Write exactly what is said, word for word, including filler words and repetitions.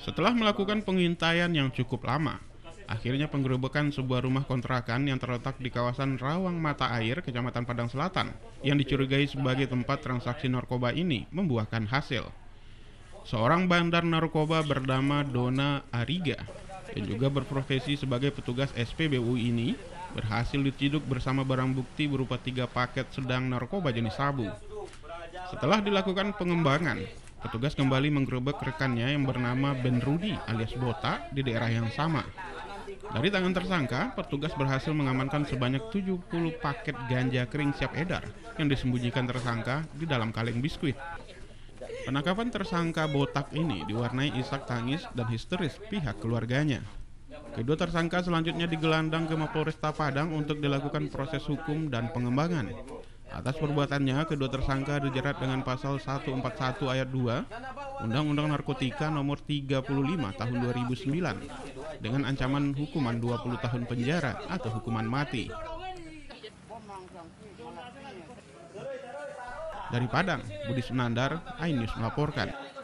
Setelah melakukan pengintaian yang cukup lama, akhirnya penggerebekan sebuah rumah kontrakan yang terletak di kawasan Rawang Mata Air, Kecamatan Padang Selatan, yang dicurigai sebagai tempat transaksi narkoba ini membuahkan hasil. Seorang bandar narkoba bernama Dona Ariga, yang juga berprofesi sebagai petugas S P B U ini, berhasil diciduk bersama barang bukti berupa tiga paket sedang narkoba jenis sabu. Setelah dilakukan pengembangan, petugas kembali menggerebek rekannya yang bernama Ben Rudi alias Bota di daerah yang sama. Dari tangan tersangka, petugas berhasil mengamankan sebanyak tujuh puluh paket ganja kering siap edar yang disembunyikan tersangka di dalam kaleng biskuit. Penangkapan tersangka botak ini diwarnai isak tangis dan histeris pihak keluarganya. Kedua tersangka selanjutnya digelandang ke Mapolresta Padang untuk dilakukan proses hukum dan pengembangan. Atas perbuatannya, kedua tersangka dijerat dengan pasal seratus empat puluh satu ayat dua Undang-Undang Narkotika nomor tiga puluh lima tahun dua ribu sembilan dengan ancaman hukuman dua puluh tahun penjara atau hukuman mati. Dari Padang, Budi Sunandar, iNews melaporkan.